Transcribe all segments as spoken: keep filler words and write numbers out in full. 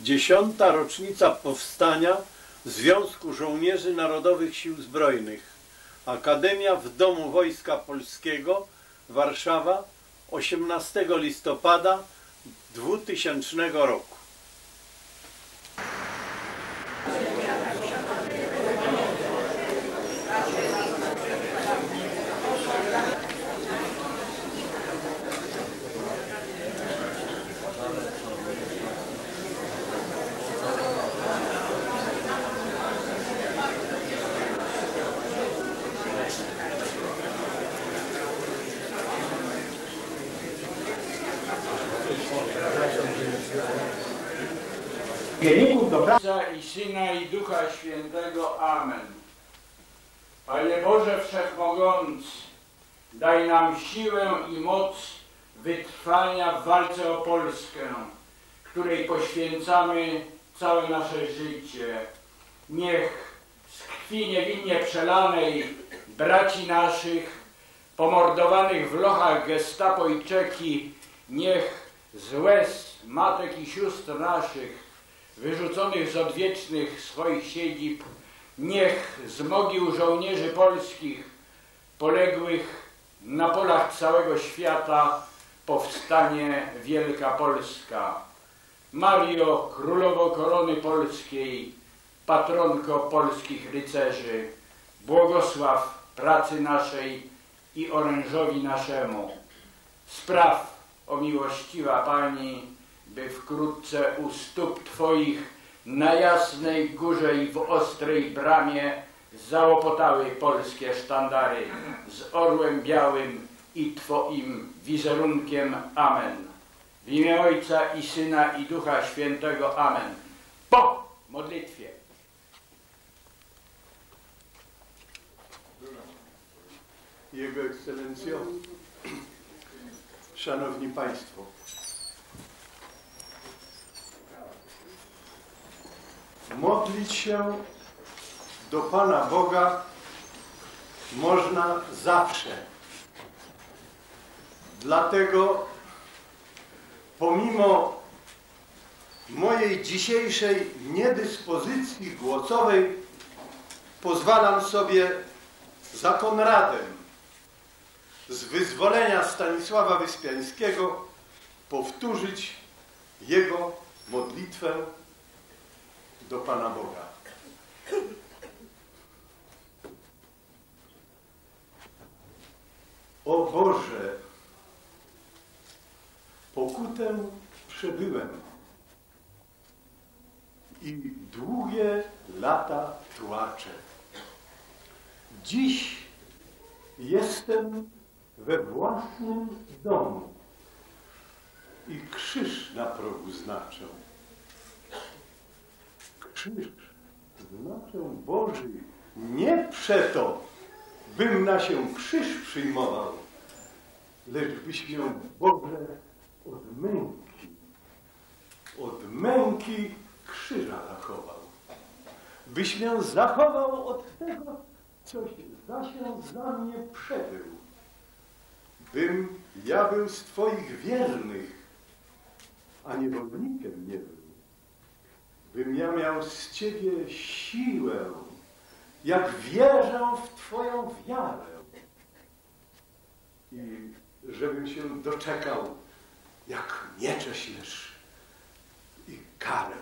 Dziesiąta rocznica powstania Związku Żołnierzy Narodowych Sił Zbrojnych. Akademia w Domu Wojska Polskiego, Warszawa, osiemnastego listopada dwutysięcznego roku. Ojca i Syna i Ducha Świętego. Amen. Panie Boże Wszechmogący, daj nam siłę i moc wytrwania w walce o Polskę, której poświęcamy całe nasze życie. Niech z krwi niewinnie przelanej braci naszych, pomordowanych w lochach Gestapo i Czeki, niech z łez matek i sióstr naszych, wyrzuconych z odwiecznych swoich siedzib, niech z mogił żołnierzy polskich, poległych na polach całego świata, powstanie wielka Polska. Mario, Królowo Korony Polskiej, patronko polskich rycerzy, błogosław pracy naszej i orężowi naszemu. Spraw, o miłościwa Pani, by wkrótce u stóp Twoich na Jasnej Górze i w Ostrej Bramie załopotały polskie sztandary z orłem białym i Twoim wizerunkiem. Amen. W imię Ojca i Syna i Ducha Świętego. Amen. Po modlitwie. Jego Ekscelencjo, Szanowni Państwo, modlić się do Pana Boga można zawsze. Dlatego pomimo mojej dzisiejszej niedyspozycji głosowej pozwalam sobie za Konradem z wyzwolenia Stanisława Wyspiańskiego powtórzyć jego modlitwę do Pana Boga. O Boże, pokutę przebyłem i długie lata tułaczę. Dziś jestem we własnym domu i krzyż na progu znaczę. Krzyż znaczę Boży, nie przeto, bym na się krzyż przyjmował, lecz byś mię, Boże, od męki, od męki krzyża zachował. Byś mię zachował od tego, coś za się za mnie przebył. Bym ja był z Twoich wiernych, a niewolnikiem nie był. Bym ja miał z Ciebie siłę, jak wierzę w Twoją wiarę. I żebym się doczekał, jak miecze ślesz i karę.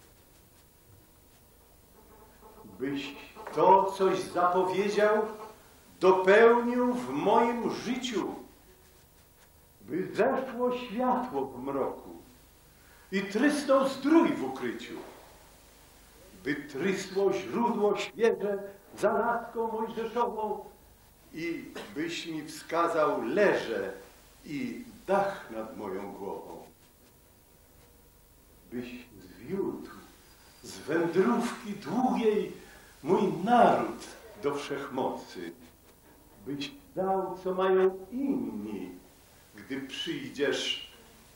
Byś to, coś zapowiedział, dopełnił w moim życiu, by zeszło światło w mroku i trysnął zdrój w ukryciu, by trysło źródło świeże za laską mojżeszową i byś mi wskazał leże i dach nad moją głową. Byś zwiódł z wędrówki długiej mój naród do wszechmocy, byś dał, co mają inni, gdy przyjdziesz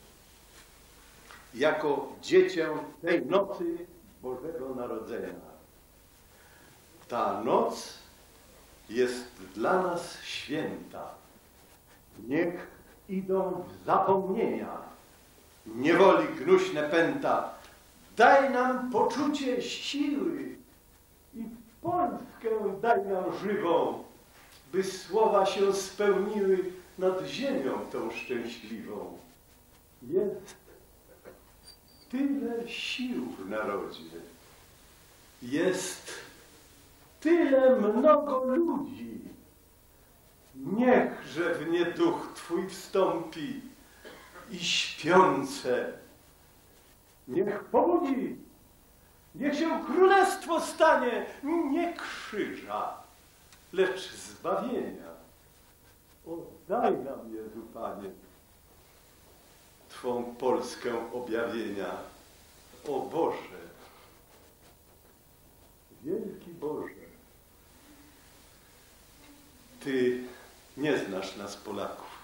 jako dziecię tej nocy Bożego Narodzenia. Ta noc jest dla nas święta. Niech idą w zapomnienia niewoli gnuśne pęta, daj nam poczucie siły i Polskę daj nam żywą, by słowa się spełniły nad ziemią tą szczęśliwą. Jest tyle sił w narodzie, jest tyle mnogo ludzi. Niechże w nie duch Twój wstąpi i śpiące niech pobudzi, niech się królestwo stanie nie krzyża, lecz zbawienia. Oddaj nam, Jezu Panie, Twą Polskę objawienia. O Boże, wielki Boże, Ty nie znasz nas, Polaków.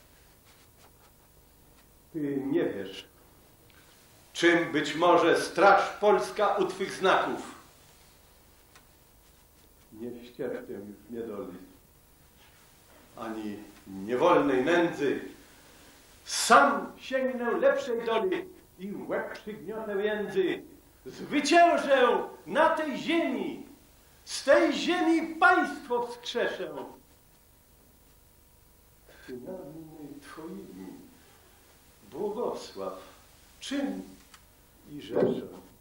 Ty nie wiesz, czym być może straż polska u Twych znaków. Nie ścierpię już niedoli, ani niewolnej nędzy. Sam sięgnę lepszej doli i łeb przygniotę jędzy. Zwyciężę na tej ziemi, z tej ziemi państwo wskrzeszę. Synami Twoimi błogosław czyn i rzeczę.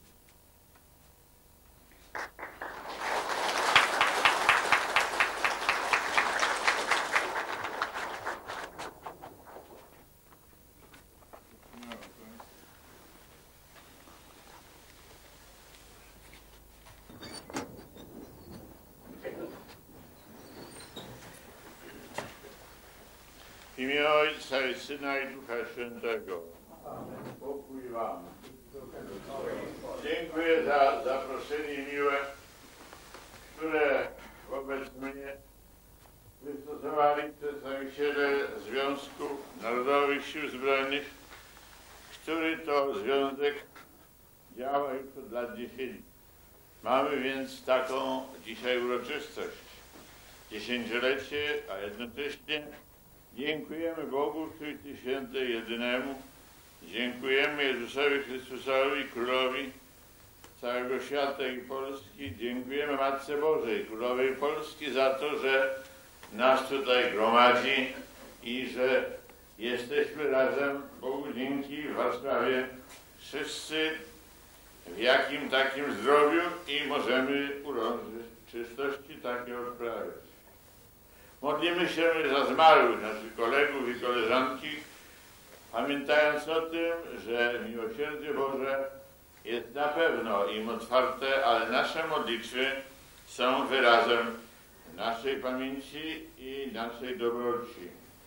W imię Ojca i Syna i Ducha Świętego. Amen. Pokój wam. Dziękuję za zaproszenie miłe, które wobec mnie wystosowali przedstawiciele Związku Narodowych Sił Zbrojnych, który to związek działa już od lat dziesięciu. Mamy więc taką dzisiaj uroczystość, dziesięciolecie, a jednocześnie dziękujemy Bogu w Trójcy Świętej Jedynemu. Dziękujemy Jezusowi Chrystusowi, Królowi całego świata i Polski. Dziękujemy Matce Bożej, Królowej Polski, za to, że nas tutaj gromadzi i że jesteśmy razem, Bogu dzięki, w Warszawie wszyscy w jakim takim zdrowiu i możemy uroczystości takie odprawiać. Modlimy się za zmarłych naszych kolegów i koleżanki, pamiętając o tym, że miłosierdzie Boże jest na pewno im otwarte, ale nasze modlitwy są wyrazem naszej pamięci i naszej dobroci.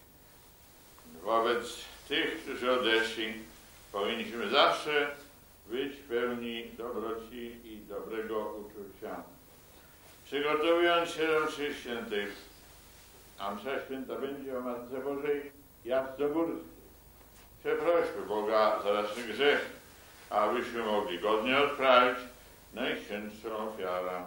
Wobec tych, którzy odeszli, powinniśmy zawsze być pełni dobroci i dobrego uczucia. Przygotowując się do mszy świętej, a msza święta będzie o Matce Bożej Jasnogórskiej. Przeprośmy Boga za nasze grzechy, abyśmy mogli godnie odprawić najświętszą ofiarę.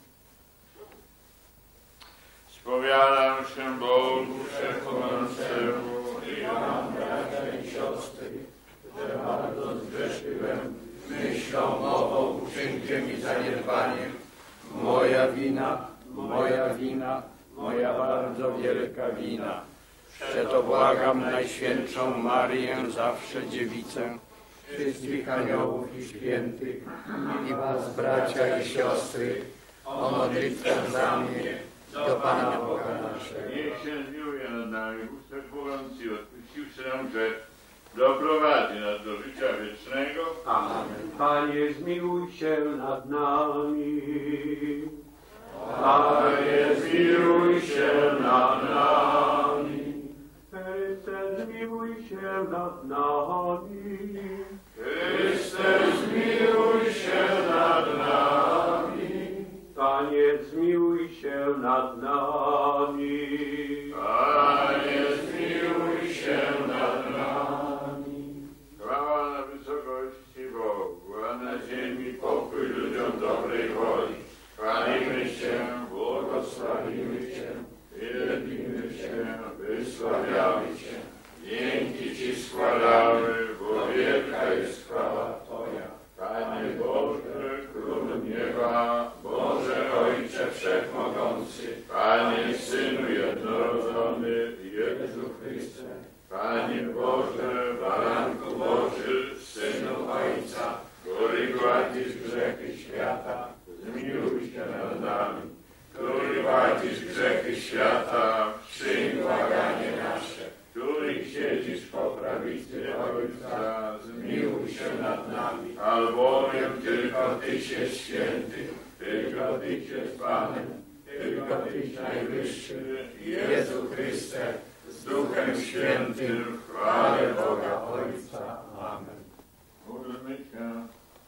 Spowiadam się Bogu Wszechmogącemu i wam, bracia i siostry, że bardzo zgrzeszyłem myślą, mową, uczynkiem i zaniedbaniem. Moja wina, moja wina, moja bardzo wielka wina. Przeto błagam Najświętszą Marię, zawsze Dziewicę, wszystkich aniołów i świętych, i was, bracia i siostry, o modlitwę za mnie do Pana Boga naszego. Niech się zmiłuje nad nami Bóg Wszechmogący i odpuściwszy nam grzech, doprowadzi nas do życia wiecznego. Amen. Panie, zmiłuj się nad nami. Panie, zmiłuj się nad nami. Chryste, zmiłuj się nad nami. Chryste, zmiłuj się nad nami. Panie, zmiłuj się nad nami. Panie, zmiłuj się nad nami. Chwała na wysokości Bogu, a na ziemi pokój ludziom dobrej woli. Chwalimy Cię, błogosławimy Cię, wielbimy Cię, wysławiamy Cię. Dzięki Ci składamy, bo wielka jest chwała Twoja. Panie nad nami, albowiem tylko Tyś jest święty, tylko Tyś jest Panem, tylko Tyś najwyższy, Jezu Chryste, z Duchem Świętym, w chwale Boga Ojca. Amen. Módlmy się.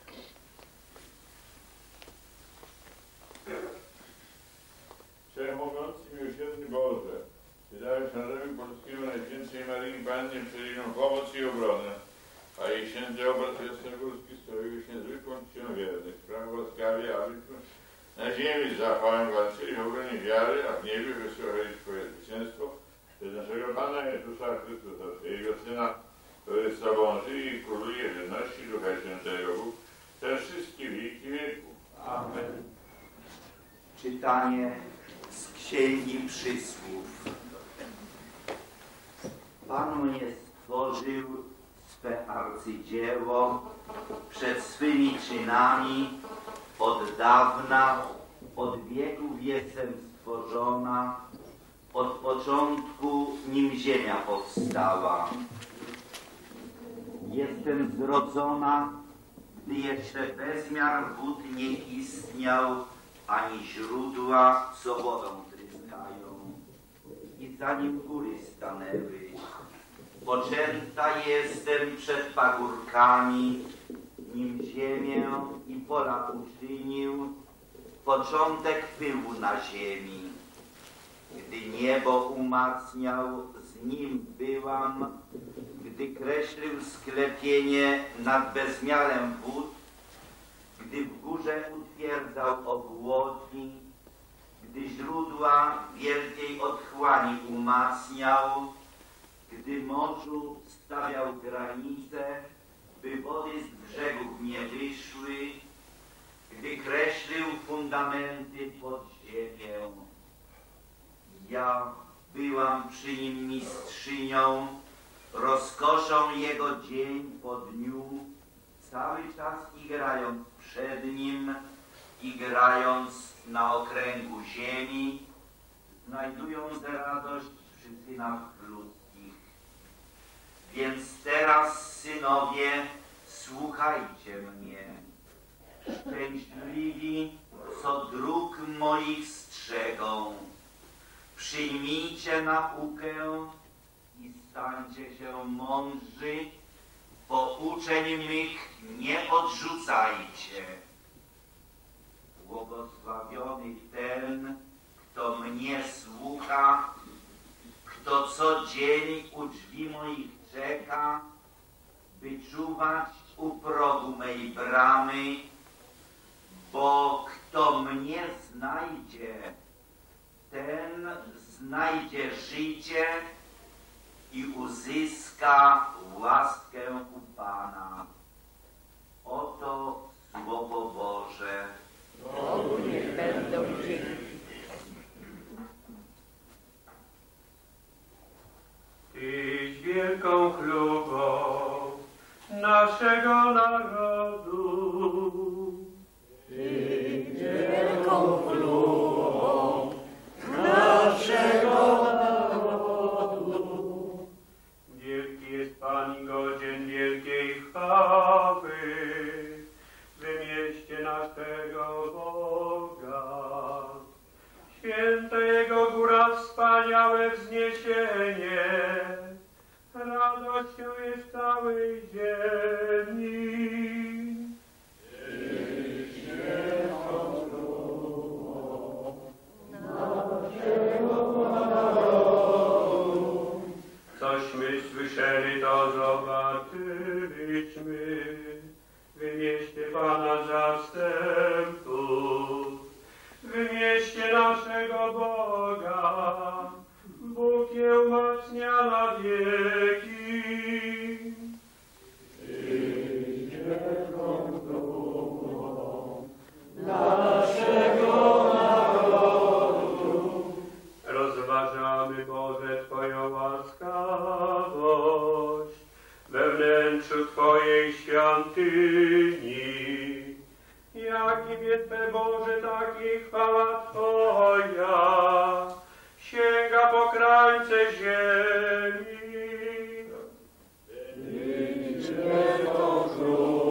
Wszechmogący, miłosierny Boże, Ty dałeś narodowi polskiemu Najświętszej Maryi Pannie wszelką pomoc i obronę, a jej święty obraz jasnogórski stawił się zwykłą czcią wiernych. Spraw łaskawie, abyśmy na ziemi z zapałem walczyli w obronie wiary, a w niebie wysłuchali Twoje zwycięstwo przez naszego Pana Jezusa Chrystusa, Twojego Syna, który z Tobą żyje i króluje w jedności Ducha Świętego, Bóg, przez wszystkie wieki wieków. Amen. Czytanie z Księgi Przysłów. Pan mnie stworzył swe arcydzieło przed swymi czynami. Od dawna, od wieków jestem stworzona, od początku, nim ziemia powstała. Jestem zrodzona, gdy jeszcze bezmiar wód nie istniał, ani źródła, co wodą tryskają. I zanim góry stanęły, poczęta jestem przed pagórkami, nim ziemię i pola uczynił, początek pyłu na ziemi. Gdy niebo umacniał, z nim byłam, gdy kreślił sklepienie nad bezmiarem wód, gdy w górze utwierdzał obłoki, gdy źródła wielkiej otchłani umacniał, gdy morzu stawiał granice, by wody z brzegów nie wyszły, gdy kreślił fundamenty pod ziemię. Ja byłam przy nim mistrzynią, rozkoszą jego dzień po dniu, cały czas igrając przed nim, igrając na okręgu ziemi, znajdując radość przy synach ludzkich. Więc teraz, synowie, słuchajcie mnie. Szczęśliwi, co dróg moich strzegą. Przyjmijcie naukę i stańcie się mądrzy, pouczeń mych nie odrzucajcie. Błogosławiony ten, kto mnie słucha, kto co dzień u drzwi moich czeka, by czuwać u progu mej bramy, bo kto mnie znajdzie, ten znajdzie życie i uzyska łaskę u Pana. Oto Słowo Boże. Bogu niech będą dzięki. Tyś wielką chlubą naszego narodu. Tyś wielką chlubą naszego narodu. Wielki jest Pan i godzien wielkiej chwały. Wymieście naszego Boga. Święta Jego góra, wspaniałe wzniesienie. Radością jest całej ziemi. Cośmy słyszeli, to zobaczyliśmy. Wymieście Pana zastępów. Wymieście naszego Boga. Bóg je umacnia na wieki. Naszego narodu. Rozważamy, Boże, Twoją łaskawość we wnętrzu Twojej świątyni. Jaki wielce Boże, takiej chwała Twoja sięga po krańce ziemi. Tyś wielką chlubą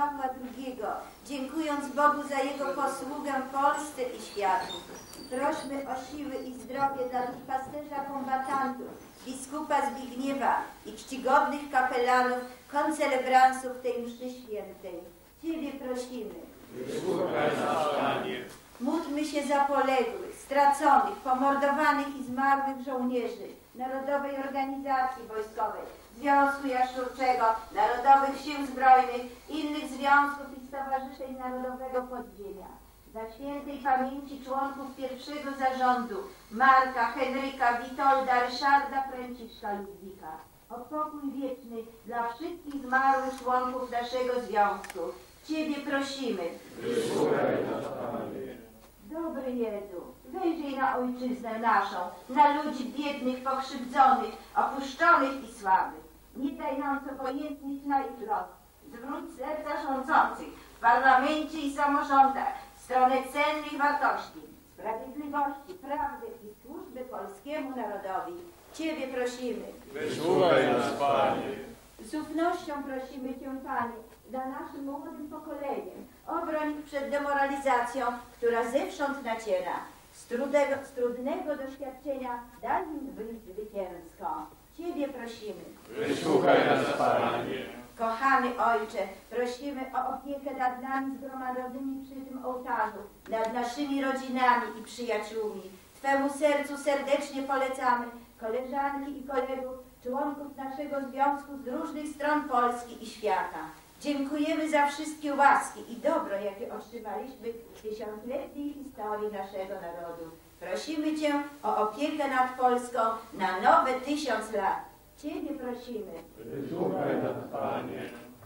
Pawła drugiego, dziękując Bogu za jego posługę Polsce i światu. Prośmy o siły i zdrowie dla duszpasterza kombatantów, biskupa Zbigniewa i czcigodnych kapelanów, koncelebransów tej mszy świętej. Ciebie prosimy. Wysłuchaj nas, Panie. Módlmy się za poległych, straconych, pomordowanych i zmarłych żołnierzy Narodowej Organizacji Wojskowej, Związku Jaszczurczego, Narodowych Sił Zbrojnych, innych związków i stowarzyszeń Narodowego Podziemia. Dla świętej pamięci członków pierwszego zarządu Marka, Henryka, Witolda, Ryszarda, Franciszka, Ludwika. O pokój wieczny dla wszystkich zmarłych członków naszego związku. Ciebie prosimy. Wysłuchaj nas, Panie. Dobry Jezu, wyjrzyj na ojczyznę naszą, na ludzi biednych, pokrzywdzonych, opuszczonych i słabych. Nie daj nam obojętnić na ich los. Zwróć serca rządzących w parlamencie i samorządach w stronę cennych wartości, sprawiedliwości, prawdy i służby polskiemu narodowi. Ciebie prosimy. Wysłuchaj nas, Panie. Z ufnością prosimy Cię, Panie, dla naszym młodym pokoleniem. Obroń ich przed demoralizacją, która zewsząd naciera. Z trudnego, z trudnego doświadczenia daj im wyjść zwycięsko. Ciebie prosimy. Wysłuchaj nas, Panie. Kochany Ojcze, prosimy o opiekę nad nami zgromadzonymi przy tym ołtarzu, nad naszymi rodzinami i przyjaciółmi. Twemu sercu serdecznie polecamy koleżanki i kolegów, członków naszego związku z różnych stron Polski i świata. Dziękujemy za wszystkie łaski i dobro, jakie otrzymaliśmy w tysiącletniej historii naszego narodu. Prosimy Cię o opiekę nad Polską na nowe tysiąc lat. Ciebie prosimy. Wysłuchaj nas, Panie.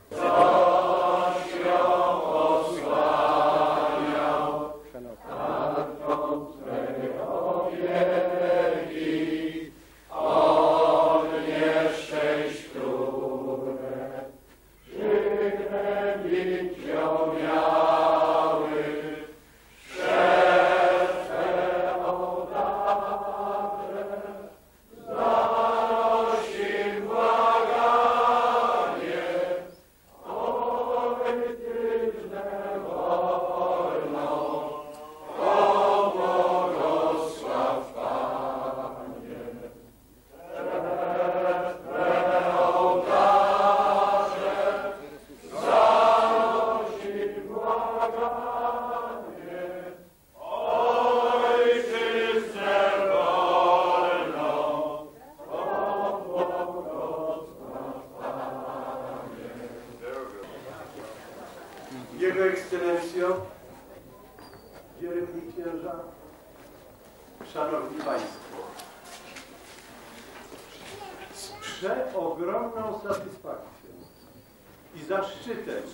Jego Ekscelencjo, wielebni księża, Szanowni Państwo, z przeogromną satysfakcją i zaszczytem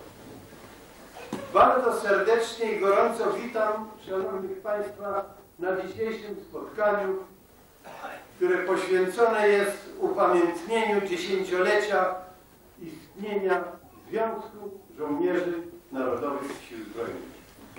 bardzo serdecznie i gorąco witam Szanownych Państwa na dzisiejszym spotkaniu, które poświęcone jest upamiętnieniu dziesięciolecia istnienia Związku Żołnierzy Narodowych Sił Zbrojnych.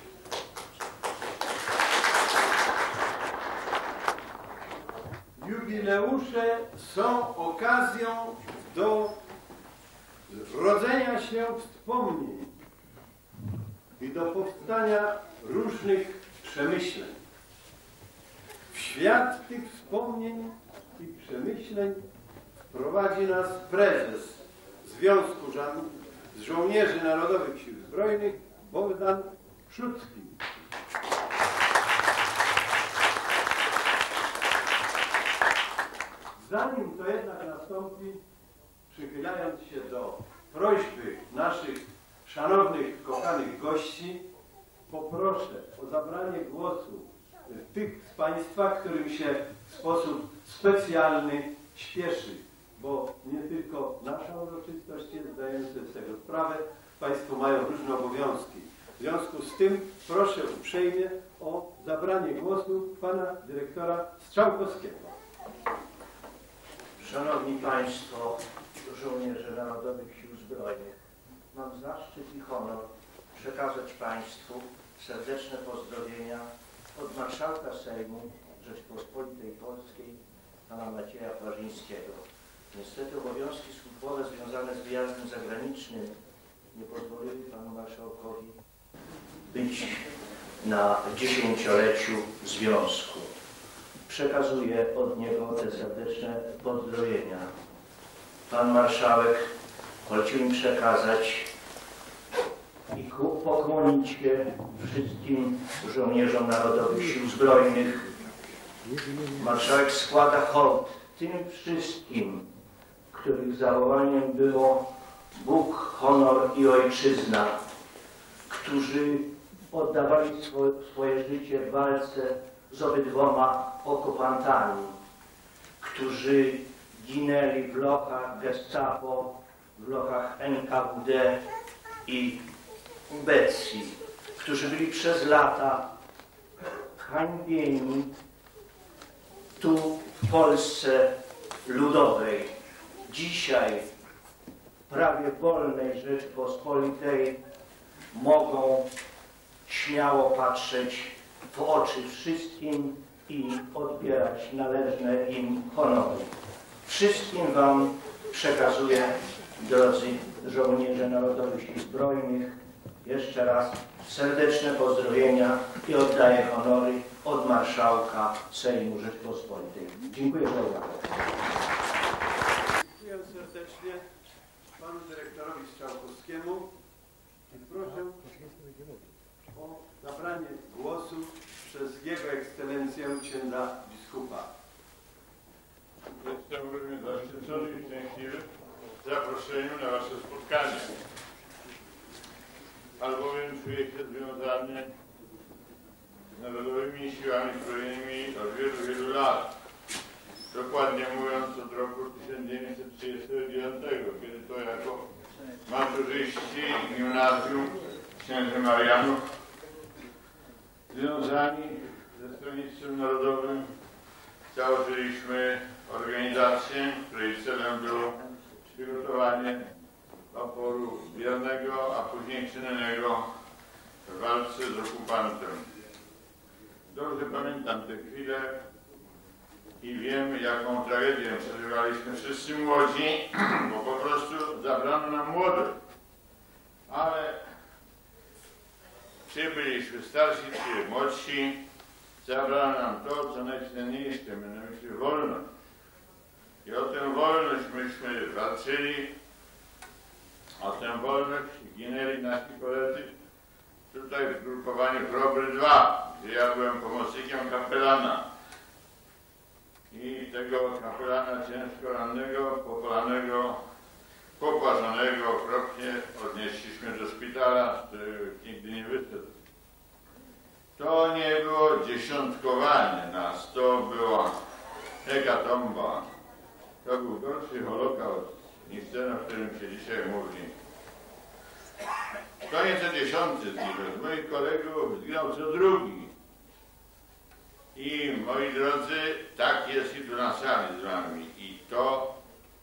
Jubileusze są okazją do rodzenia się wspomnień i do powstania różnych przemyśleń. W świat tych wspomnień i przemyśleń prowadzi nas prezes Związku Żołnierzy Narodowych Sił Zbrojnych Bogdan Szucki. Zanim to jednak nastąpi, przychylając się do prośby naszych szanownych, kochanych gości, poproszę o zabranie głosu tych z Państwa, którym się w sposób specjalny śpieszy, bo nie tylko nasza uroczystość jest, zdajemy sobie z tego sprawę, Państwo mają różne obowiązki. W związku z tym proszę uprzejmie o zabranie głosu Pana Dyrektora Strzałkowskiego. Szanowni Państwo, żołnierze Narodowych Sił Zbrojnych, mam zaszczyt i honor przekazać Państwu serdeczne pozdrowienia od Marszałka Sejmu Rzeczypospolitej Polskiej, Pana Macieja Płażyńskiego. Niestety obowiązki służbowe związane z wyjazdem zagranicznym nie pozwoliły panu marszałkowi być na dziesięcioleciu związku. Przekazuję od niego te serdeczne pozdrowienia. Pan marszałek polecił mi przekazać i pokłonić się wszystkim żołnierzom Narodowych Sił Zbrojnych. Marszałek składa hołd tym wszystkim, których zawołaniem było Bóg, honor i ojczyzna, którzy oddawali swoje, swoje życie w walce z obydwoma okupantami, którzy ginęli w lokach Gestapo, w lokach N K W D i Ubecji, którzy byli przez lata hańbieni tu w Polsce Ludowej. Dzisiaj prawie wolnej Rzeczpospolitej mogą śmiało patrzeć w oczy wszystkim i odbierać należne im honory. Wszystkim wam przekazuję, drodzy żołnierze Narodowych Sił Zbrojnych, jeszcze raz serdeczne pozdrowienia i oddaję honory od marszałka Sejmu Rzeczpospolitej. Dziękuję za uwagę. Dziękuję serdecznie panu dyrektorowi Strzałkowskiemu i proszę o zabranie głosu przez Jego Ekscelencję księdza biskupa. Jestem również zaszczycony i szczęśliwy zaproszeniu na wasze spotkanie, albowiem czuję się związany z Narodowymi Siłami Zbrojnymi od wielu, wielu lat. Dokładnie mówiąc od roku tysiąc dziewięćset trzydziestego dziewiątego, kiedy to jako maturzyści gimnazjum księży Marianów związani ze Stronnictwem Narodowym założyliśmy organizację, której celem było przygotowanie oporu biernego, a później czynnego w walce z okupantem. Dobrze pamiętam tę chwilę i wiem, jaką tragedię przeżywaliśmy wszyscy młodzi, bo po prostu zabrano nam młodych. Ale czy byliśmy starsi, czy młodsi, zabrano nam to, co najcenniejsze, mianowicie wolność. I o tę wolność myśmy walczyli, o tę wolność ginęli nasi koledzy tutaj w zgrupowaniu Chrobry dwa, gdzie ja byłem pomocnikiem kapelana. I tego kapelana ciężko rannego, popalanego, popłażonego okropnie odnieśliśmy do szpitala, który nigdy nie wyszedł. To nie było dziesiątkowanie nas, to była hekatomba. To był gorszy Holokaust niż ten, o którym się dzisiaj mówi. To nie co dziesiąty zginął, z moich kolegów zginął co drugi. I moi drodzy, tak jest i tu na sali z wami. I to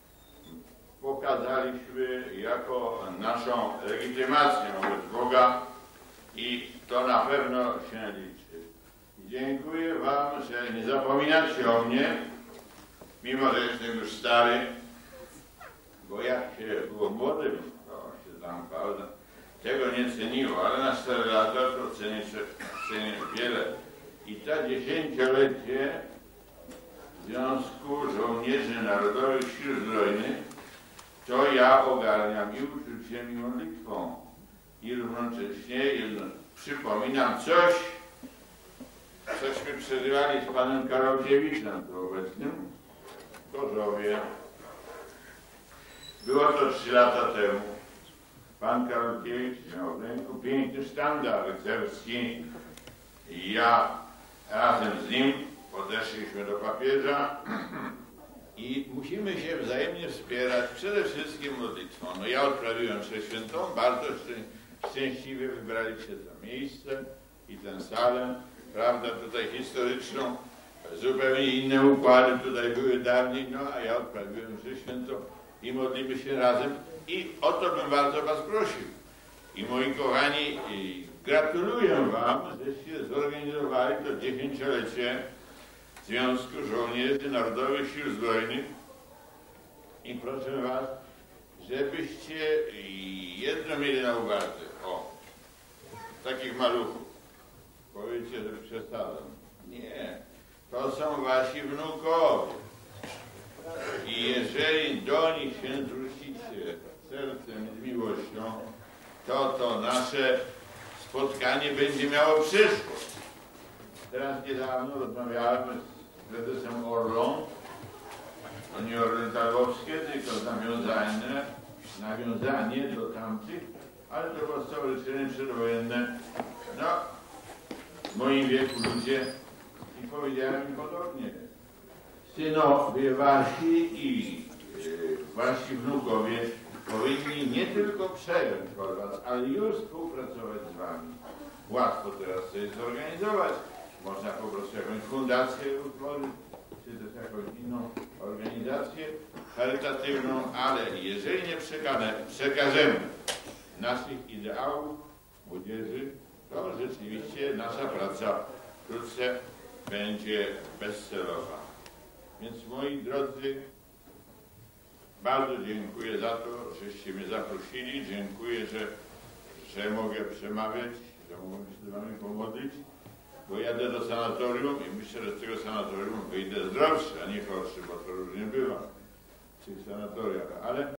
pokazaliśmy jako naszą legitymację wobec Boga i to na pewno się liczy. Dziękuję wam, że nie zapominacie o mnie, mimo że jestem już stary, bo jak się było młodym, to się tam prawda, tego nie ceniło, ale na stare lata to cenię, cenię wiele. I ta dziesięciolecie Związku Żołnierzy Narodowych Sił Zbrojnych to ja ogarniam i uczuciem, i modlitwą. I równocześnie przypominam coś, cośmy przerywali z panem Karolkiewiczem tu obecnym w Gorzowie. Było to trzy lata temu. Pan Karolkiewicz miał w ręku piękny sztandar rycerski i ja razem z nim podeszliśmy do papieża i musimy się wzajemnie wspierać, przede wszystkim modlitwą. No ja odprawiłem mszę świętą, bardzo szczęśliwie wybraliście to miejsce i tę salę, prawda, tutaj historyczną, zupełnie inne układy tutaj były dawniej, no a ja odprawiłem mszę świętą i modlimy się razem i o to bym bardzo was prosił. I moi kochani, i gratuluję wam, żeście zorganizowali to dziesięciolecie Związku Żołnierzy Narodowych Sił Zbrojnych i proszę was, żebyście jedno mieli na uwadze. O, takich maluchów. Powiecie, że przesadzam. Nie, to są wasi wnukowie. I jeżeli do nich się zwrócicie sercem i z miłością, to to nasze spotkanie będzie miało przyszłość. Teraz niedawno rozmawiałem z prezesem Orlą. To nie Orlen Targowskie, tylko nawiązanie, nawiązanie do tamtych, ale to było stowarzyszenie przedwojenne. No, w moim wieku ludzie i powiedziałem im podobnie. Synowie wasi i yy, wasi wnukowie powinni nie tylko przejąć od was, ale już współpracować z wami. Łatwo teraz sobie zorganizować. Można po prostu jakąś fundację utworzyć, czy też jakąś inną organizację charytatywną, ale jeżeli nie przekażemy, przekażemy naszych ideałów młodzieży, to rzeczywiście nasza praca wkrótce będzie bezcelowa. Więc moi drodzy, bardzo dziękuję za to, żeście mnie zaprosili. Dziękuję, że, że mogę przemawiać, że mogę się z wami pomodlić, bo jadę do sanatorium i myślę, że z tego sanatorium wyjdę zdrowszy, a nie chorszy, bo to różnie bywa w tych sanatoriach. Ale